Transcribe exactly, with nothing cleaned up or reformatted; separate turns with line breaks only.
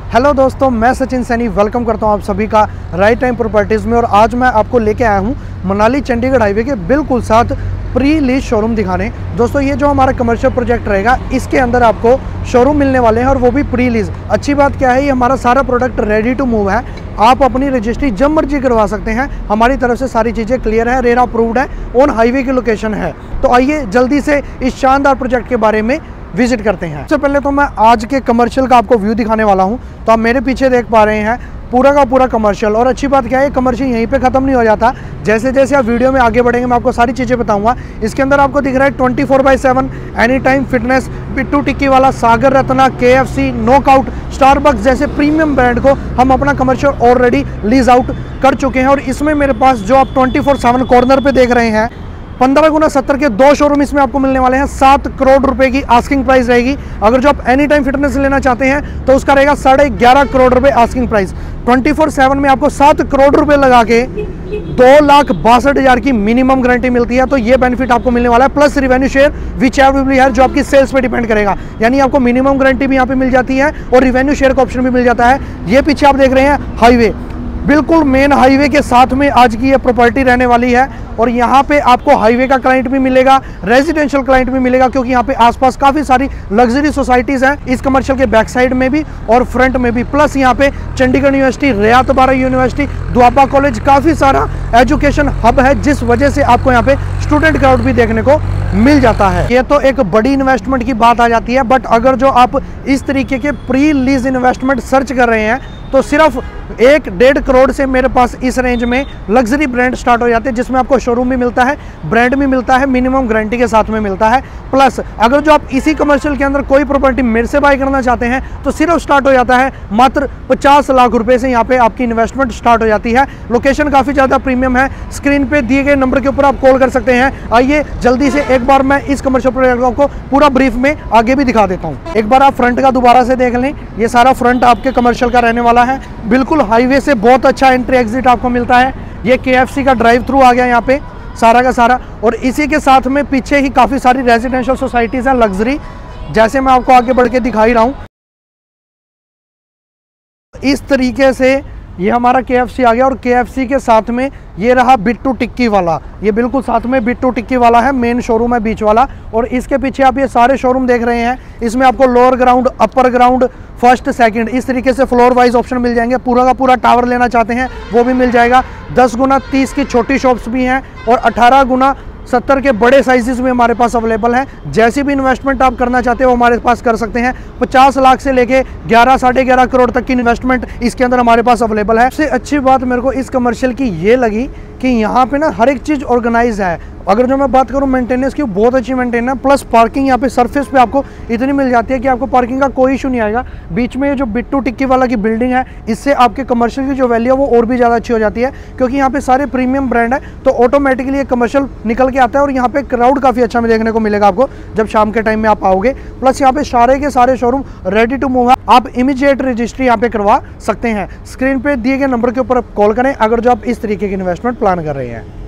Hello दोस्तों, मैं Sachin Saini welcome करता हूं आप सभी का राइट टाइम प्रॉपर्टीज़ में। और आज मैं आपको लेके आया हूं मनाली चंडीगढ़ हाईवे के बिल्कुल साथ प्री लीज शोरूम दिखाने। दोस्तों ये जो हमारा कमर्शियल प्रोजेक्ट रहेगा इसके अंदर आपको शोरूम मिलने वाले हैं और वो भी प्री लीज। अच्छी बात क्या है, ये हमारा सारा प्रोडक्ट रेडी टू मूव है। आप अपनी रजिस्ट्री जब मर्जी करवा सकते हैं, हमारी तरफ से सारी चीज़ें क्लियर है, रेरा अप्रूव्ड है, ऑन हाईवे की लोकेशन है। तो आइए जल्दी से इस शानदार प्रोजेक्ट के बारे में विजिट करते हैं। सबसे पहले तो मैं आज के कमर्शियल का आपको व्यू दिखाने वाला हूं। तो आप मेरे पीछे देख पा रहे हैं पूरा का पूरा कमर्शियल। और अच्छी बात क्या है, कमर्शियल यहीं पे ख़त्म नहीं हो जाता। जैसे जैसे आप वीडियो में आगे बढ़ेंगे मैं आपको सारी चीज़ें बताऊंगा। इसके अंदर आपको दिख रहा है twenty four by seven any time fitness, Bittoo Tikki Wala, Sagar Ratna, K F C, knockout, Starbucks जैसे प्रीमियम ब्रांड को हम अपना कमर्शियल ऑलरेडी लीज आउट कर चुके हैं। और इसमें मेरे पास जो आप ट्वेंटी फोर सेवन कॉर्नर पे देख रहे हैं, पंद्रह गुना सत्तर के दो शोरूम इसमें आपको मिलने वाले हैं। सात करोड़ रुपए की आस्किंग प्राइस रहेगी। अगर जो आप एनी टाइम फिटनेस लेना चाहते हैं तो उसका रहेगा साढ़े ग्यारह करोड़ रुपए asking price. Twenty four seven में आपको सात करोड़ रुपए लगा के दो लाख बासठ हजार की मिनिमम गारंटी मिलती है। तो ये बेनिफिट आपको मिलने वाला है, plus revenue share which every है जो आपकी सेल्स पे डिपेंड करेगा। यानी आपको मिनिमम गारंटी भी यहाँ पे मिल जाती है और रिवेन्यू शेयर का ऑप्शन भी मिल जाता है। ये पीछे आप देख रहे हैं हाईवे, बिल्कुल मेन हाईवे के साथ में आज की ये प्रॉपर्टी रहने वाली है। और यहाँ पे आपको हाईवे का क्लाइंट भी मिलेगा, रेजिडेंशियल क्लाइंट भी मिलेगा, क्योंकि यहाँ पे आसपास काफ़ी सारी लग्जरी सोसाइटीज़ हैं इस कमर्शियल के बैक साइड में भी और फ्रंट में भी। प्लस यहाँ पे चंडीगढ़ यूनिवर्सिटी, रियात बारा यूनिवर्सिटी, दुआबा कॉलेज, काफ़ी सारा एजुकेशन हब है, जिस वजह से आपको यहाँ पे स्टूडेंट क्राउड भी देखने को मिल जाता है। ये तो एक बड़ी इन्वेस्टमेंट की बात आ जाती है, बट अगर जो आप इस तरीके के प्री लीज इन्वेस्टमेंट सर्च कर रहे हैं तो सिर्फ एक डेढ़ करोड़ से मेरे पास इस रेंज में लग्जरी ब्रांड स्टार्ट हो जाते हैं, जिसमें आपको शोरूम भी मिलता है, ब्रांड भी मिलता है, मिनिमम गारंटी के साथ में मिलता है। प्लस अगर जो आप इसी कमर्शियल के अंदर कोई प्रॉपर्टी मेरे से बाय करना चाहते हैं तो सिर्फ स्टार्ट हो जाता है मात्र पचास लाख रुपए से यहाँ पे आपकी इन्वेस्टमेंट स्टार्ट हो जाती है। लोकेशन काफ़ी ज़्यादा प्रीमियम है। स्क्रीन पे दिए गए नंबर के ऊपर आप कॉल कर सकते हैं। आइए जल्दी से एक बार मैं इस कमर्शियल प्रोजेक्ट को पूरा ब्रीफ में आगे भी दिखा देता हूँ। एक बार आप फ्रंट का दोबारा से देख लें, ये सारा फ्रंट आपके कमर्शियल का रहने वाला है। बिल्कुल हाईवे से बहुत अच्छा एंट्री एग्जिट आपको मिलता है। ये के एफ सी का ड्राइव थ्रू आ गया यहाँ पे सारा का सारा। और इसी के साथ में पीछे ही काफ़ी सारी रेजिडेंशियल सोसाइटीज़ हैं लग्जरी, जैसे मैं आपको आगे बढ़ के दिखा ही रहा हूँ। इस तरीके से ये हमारा के एफ सी आ गया और के एफ सी के साथ में ये रहा बिट्टू टिक्की वाला। ये बिल्कुल साथ में बिट्टू टिक्की वाला है, मेन शोरूम है बीच वाला। और इसके पीछे आप ये सारे शोरूम देख रहे हैं, इसमें आपको lower ground, upper ground, first, second इस तरीके से फ्लोर वाइज ऑप्शन मिल जाएंगे। पूरा का पूरा टावर लेना चाहते हैं वो भी मिल जाएगा। दस गुना तीस की छोटी शॉप्स भी हैं और अठारह गुना सत्तर के बड़े साइजेस में हमारे पास अवेलेबल हैं। जैसी भी इन्वेस्टमेंट आप करना चाहते हो हमारे पास कर सकते हैं। पचास लाख से लेके ग्यारह साढ़े ग्यारह करोड़ तक की इन्वेस्टमेंट इसके अंदर हमारे पास अवेलेबल है। सबसे अच्छी बात मेरे को इस कमर्शियल की ये लगी कि यहाँ पे ना हर एक चीज़ ऑर्गेनाइज है। अगर जो मैं बात करूँ मेंटेनेंस की, बहुत अच्छी मेंटेन है। प्लस पार्किंग यहाँ पे सरफेस पे आपको इतनी मिल जाती है कि आपको पार्किंग का कोई इशू नहीं आएगा। बीच में ये जो बिट्टू टिक्की वाला की बिल्डिंग है, इससे आपके कमर्शियल की जो वैल्यू है वो और भी ज़्यादा अच्छी हो जाती है, क्योंकि यहाँ पे सारे प्रीमियम ब्रांड है। तो ऑटोमेटिकली ये कमर्शियल निकल के आता है और यहाँ पे क्राउड काफ़ी अच्छा में देखने को मिलेगा आपको जब शाम के टाइम में आप आओगे। प्लस यहाँ पे सारे के सारे शोरूम रेडी टू मूव है। आप इमीडिएट रजिस्ट्री यहाँ पे करवा सकते हैं। स्क्रीन पे दिए गए नंबर के ऊपर कॉल करें अगर जो आप इस तरीके की इन्वेस्टमेंट प्लान कर रहे हैं।